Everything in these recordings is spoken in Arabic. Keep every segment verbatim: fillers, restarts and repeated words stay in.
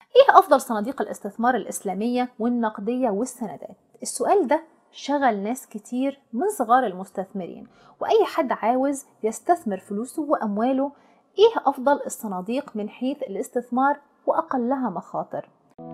إيه أفضل صناديق الاستثمار الإسلامية والنقدية والسندات؟ السؤال ده شغل ناس كتير من صغار المستثمرين وأي حد عاوز يستثمر فلوسه وأمواله. إيه أفضل الصناديق من حيث الاستثمار وأقلها مخاطر؟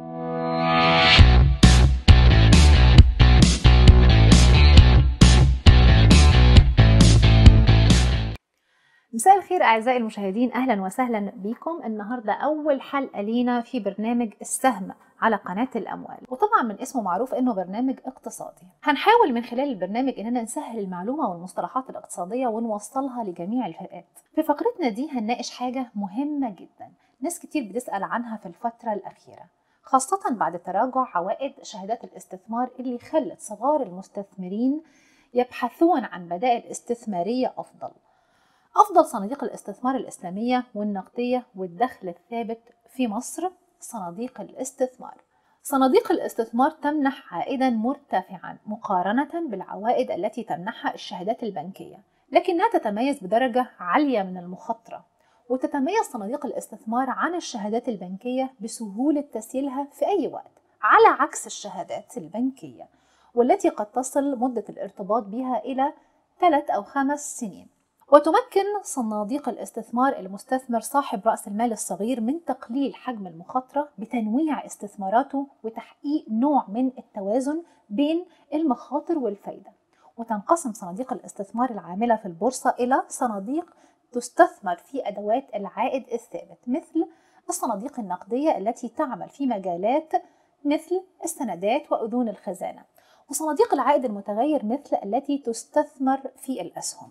مساء الخير أعزائي المشاهدين، أهلا وسهلا بكم. النهاردة أول حلقة لينا في برنامج السهم على قناة الأموال، وطبعا من اسمه معروف أنه برنامج اقتصادي. هنحاول من خلال البرنامج أننا نسهل المعلومة والمصطلحات الاقتصادية ونوصلها لجميع الفئات. في فقرتنا دي هنناقش حاجة مهمة جدا ناس كتير بتسأل عنها في الفترة الأخيرة، خاصة بعد تراجع عوائد شهادات الاستثمار اللي خلت صغار المستثمرين يبحثون عن بدائل استثمارية أفضل. أفضل صناديق الاستثمار الإسلامية والنقدية والدخل الثابت في مصر. صناديق الاستثمار صناديق الاستثمار تمنح عائدا مرتفعا مقارنة بالعوائد التي تمنحها الشهادات البنكية، لكنها تتميز بدرجة عالية من المخاطرة. وتتميز صناديق الاستثمار عن الشهادات البنكية بسهولة تسييلها في أي وقت، على عكس الشهادات البنكية والتي قد تصل مدة الارتباط بها إلى ثلاث أو خمس سنين. وتمكن صناديق الاستثمار المستثمر صاحب رأس المال الصغير من تقليل حجم المخاطرة بتنويع استثماراته وتحقيق نوع من التوازن بين المخاطر والفايدة. وتنقسم صناديق الاستثمار العاملة في البورصة إلى صناديق تستثمر في أدوات العائد الثابت، مثل الصناديق النقدية التي تعمل في مجالات مثل السندات وأذون الخزانة، وصناديق العائد المتغير مثل التي تستثمر في الأسهم.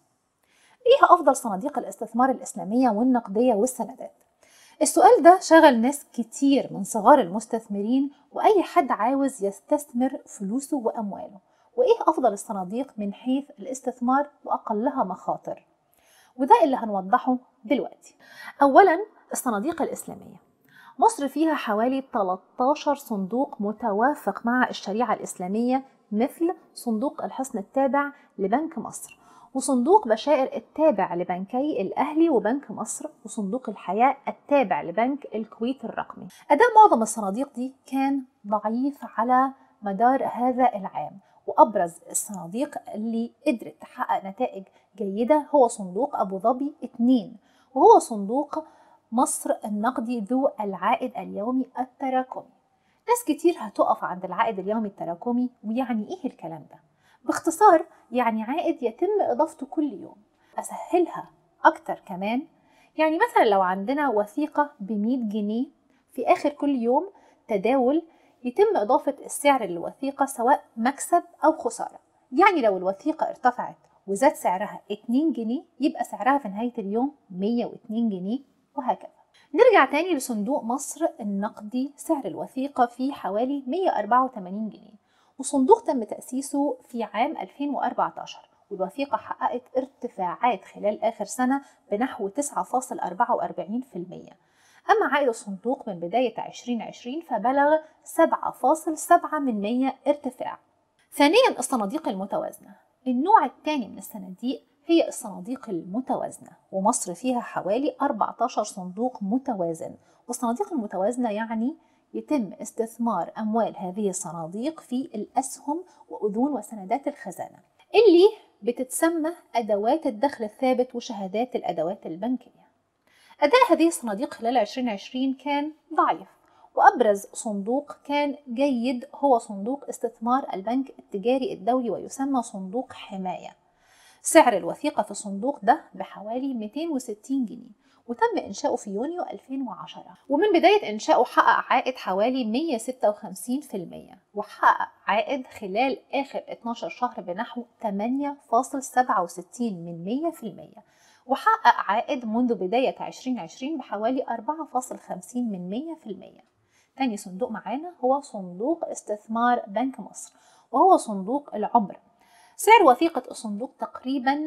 ايه افضل صناديق الاستثمار الاسلاميه والنقديه والسندات؟ السؤال ده شغل ناس كتير من صغار المستثمرين واي حد عاوز يستثمر فلوسه وامواله. وايه افضل الصناديق من حيث الاستثمار واقلها مخاطر؟ وده اللي هنوضحه دلوقتي. اولا، الصناديق الاسلاميه. مصر فيها حوالي ثلاثة عشر صندوق متوافق مع الشريعه الاسلاميه، مثل صندوق الحصن التابع لبنك مصر، وصندوق بشائر التابع لبنكي الأهلي وبنك مصر، وصندوق الحياة التابع لبنك الكويت الرقمي. أداء معظم الصناديق دي كان ضعيف على مدار هذا العام، وأبرز الصناديق اللي قدرت تحقق نتائج جيدة هو صندوق أبو ظبي اثنين، وهو صندوق مصر النقدي ذو العائد اليومي التراكمي. ناس كتير هتقف عند العائد اليومي التراكمي، ويعني إيه الكلام ده؟ باختصار يعني عائد يتم إضافته كل يوم. أسهلها أكتر كمان، يعني مثلا لو عندنا وثيقة بمية جنيه، في آخر كل يوم تداول يتم إضافة السعر للوثيقة سواء مكسب أو خسارة. يعني لو الوثيقة ارتفعت وزاد سعرها اتنين جنيه، يبقى سعرها في نهاية اليوم مية واتنين جنيه، وهكذا. نرجع تاني لصندوق مصر النقدي، سعر الوثيقة فيه حوالي مية وأربعة وتمانين جنيه، وصندوق تم تأسيسه في عام ألفين وأربعة عشر، والوثيقة حققت ارتفاعات خلال آخر سنة بنحو تسعة فاصلة أربعة وأربعين بالمية. أما عائد الصندوق من بداية عشرين عشرين فبلغ سبعة فاصلة سبعة بالمية ارتفاع. ثانيا، الصناديق المتوازنة. النوع الثاني من الصناديق هي الصناديق المتوازنة، ومصر فيها حوالي أربعة عشر صندوق متوازن. والصناديق المتوازنة يعني يتم استثمار أموال هذه الصناديق في الأسهم وأذون وسندات الخزانة اللي بتتسمى أدوات الدخل الثابت وشهادات الأدوات البنكية. أداء هذه الصناديق خلال عشرين عشرين كان ضعيف، وأبرز صندوق كان جيد هو صندوق استثمار البنك التجاري الدولي، ويسمى صندوق حماية. سعر الوثيقة في الصندوق ده بحوالي ميتين وستين جنيه، وتم إنشاؤه في يونيو ألفين وعشرة، ومن بداية إنشاؤه حقق عائد حوالي مية وستة وخمسين بالمية، وحقق عائد خلال آخر اتناشر شهر بنحو تمانية فاصلة سبعة وستين من مية بالمية، وحقق عائد منذ بداية عشرين عشرين بحوالي أربعة فاصلة خمسين من مية بالمية. تاني صندوق معانا هو صندوق استثمار بنك مصر، وهو صندوق العمر. سعر وثيقة الصندوق تقريبا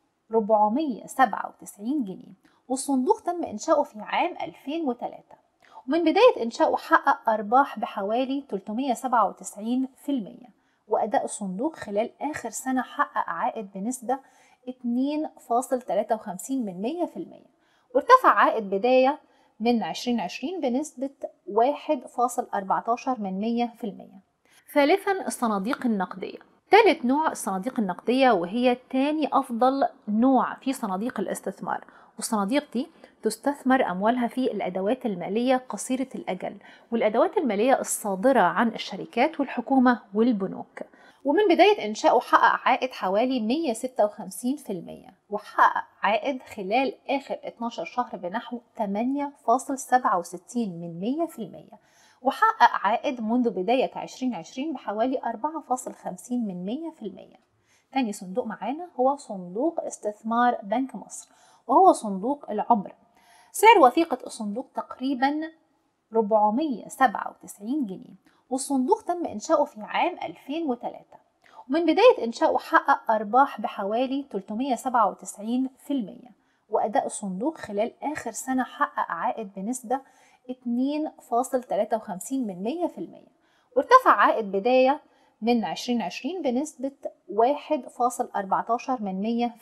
أربعمية وسبعة وتسعين جنيه، والصندوق تم إنشاؤه في عام ألفين وثلاثة، ومن بداية إنشاؤه حقق أرباح بحوالي ثلاثمية وسبعة وتسعين بالمية. وأداء الصندوق خلال آخر سنة حقق عائد بنسبة اتنين فاصلة تلاتة وخمسين بالمية، وارتفع عائد بداية من ألفين وعشرين بنسبة واحد فاصل أربعتاشر بالمية. ثالثا الصناديق النقدية. ثالث نوع الصناديق النقدية، وهي تاني أفضل نوع في صناديق الاستثمار، والصناديق دي تستثمر أموالها في الأدوات المالية قصيرة الأجل والأدوات المالية الصادرة عن الشركات والحكومة والبنوك. ومن بداية إنشائه حقق عائد حوالي مية وستة وخمسين بالمية، وحقق عائد خلال آخر اتناشر شهر بنحو ثمانية فاصل سبعة وستين بالمية، وحقق عائد منذ بداية ألفين وعشرين بحوالي أربعة فاصل خمسين بالمية. تاني صندوق معانا هو صندوق استثمار بنك مصر، وهو صندوق العمر. سعر وثيقة الصندوق تقريبا أربعمية وسبعة وتسعين جنيه، والصندوق تم إنشاؤه في عام ألفين وثلاثة، ومن بداية إنشاؤه حقق أرباح بحوالي ثلاثمية وسبعة وتسعين بالمية. وأداء الصندوق خلال آخر سنة حقق عائد بنسبة اتنين فاصل تلاتة وخمسين بالمية، وارتفع عائد بداية من ألفين وعشرين بنسبة واحد فاصل أربعتاشر بالمية.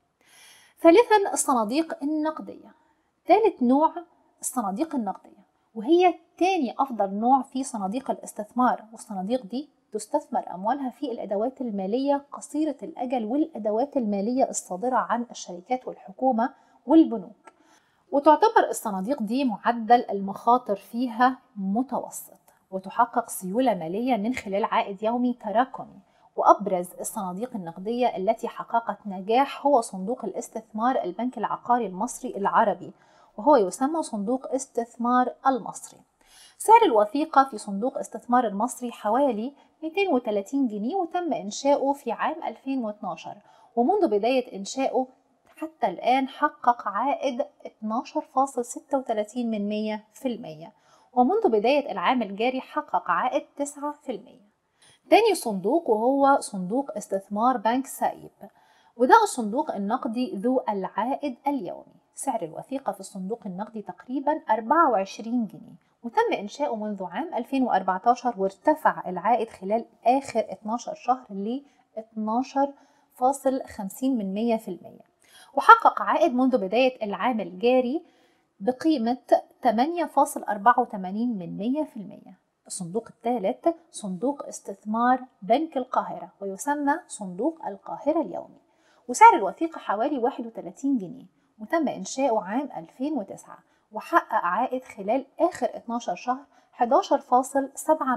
ثالثا الصناديق النقدية. ثالث نوع الصناديق النقدية، وهي تاني أفضل نوع في صناديق الاستثمار، والصناديق دي تستثمر أموالها في الأدوات المالية قصيرة الأجل والأدوات المالية الصادرة عن الشركات والحكومة والبنوك. وتعتبر الصناديق دي معدل المخاطر فيها متوسط، وتحقق سيولة مالية من خلال عائد يومي تراكمي. وأبرز الصناديق النقدية التي حققت نجاح هو صندوق الاستثمار البنك العقاري المصري العربي، وهو يسمى صندوق استثمار المصري. سعر الوثيقة في صندوق استثمار المصري حوالي مئتين وثلاثين جنيه، وتم إنشاؤه في عام ألفين واثناشر، ومنذ بداية إنشاؤه حتى الآن حقق عائد اتناشر فاصل ستة وتلاتين بالمية، ومنذ بداية العام الجاري حقق عائد تسعة بالمية. تاني صندوق وهو صندوق استثمار بنك سائب، وده الصندوق النقدي ذو العائد اليومي. سعر الوثيقة في الصندوق النقدي تقريبا أربعة وعشرين جنيه، وتم إنشاؤه منذ عام ألفين وأربعتاشر، وارتفع العائد خلال آخر اتناشر شهر ل اتناشر فاصل خمسين بالمية، وحقق عائد منذ بداية العام الجاري بقيمة ثمانية فاصل أربعة وثمانين بالمية. الصندوق الثالث صندوق استثمار بنك القاهرة، ويسمى صندوق القاهرة اليومي، وسعر الوثيقة حوالي واحد وثلاثين جنيه، وتم إنشاؤه عام ألفين وتسعة، وحقق عائد خلال آخر اتناشر شهر حداشر فاصل سبعة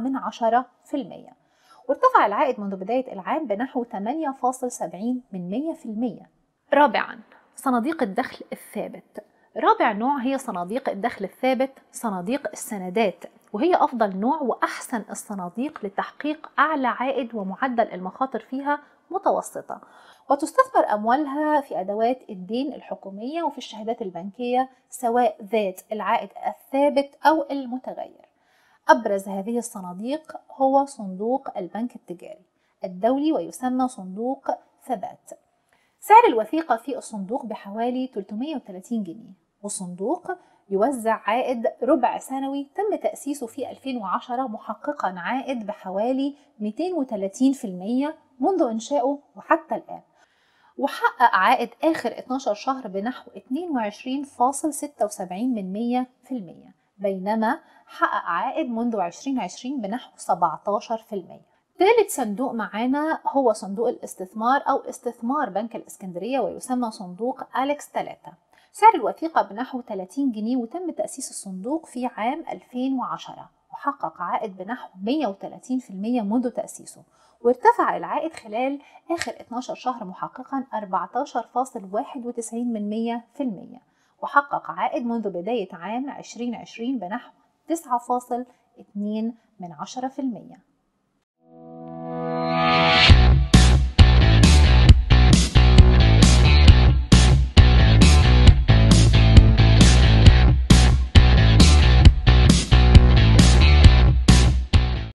بالمية، وارتفع العائد منذ بداية العام بنحو ثمانية فاصل سبعين بالمية. رابعا صناديق الدخل الثابت. رابع نوع هي صناديق الدخل الثابت، صناديق السندات، وهي أفضل نوع وأحسن الصناديق لتحقيق أعلى عائد، ومعدل المخاطر فيها متوسطة، وتستثمر أموالها في أدوات الدين الحكومية وفي الشهادات البنكية سواء ذات العائد الثابت أو المتغير. أبرز هذه الصناديق هو صندوق البنك التجاري الدولي، ويسمى صندوق ثبات. سعر الوثيقة في الصندوق بحوالي ثلاثمية وثلاثين جنيه، والصندوق يوزع عائد ربع سنوي تم تأسيسه في ألفين وعشرة، محققا عائد بحوالي مئتين وثلاثين بالمية منذ إنشائه وحتى الآن، وحقق عائد آخر اتناشر شهر بنحو اثنين وعشرين فاصل ستة وسبعين بالمية، بينما حقق عائد منذ ألفين وعشرين بنحو سبعتاشر بالمية. ثالث صندوق معانا هو صندوق الاستثمار أو استثمار بنك الإسكندرية، ويسمى صندوق أليكس ثلاثة. سعر الوثيقة بنحو ثلاثين جنيه، وتم تأسيس الصندوق في عام ألفين وعشرة، وحقق عائد بنحو مئة وثلاثين بالمية منذ تأسيسه، وارتفع العائد خلال آخر اتناشر شهر محققا أربعتاشر فاصل واحد وتسعين بالمية، وحقق عائد منذ بداية عام ألفين وعشرين بنحو تسعة فاصل اثنين بالمية.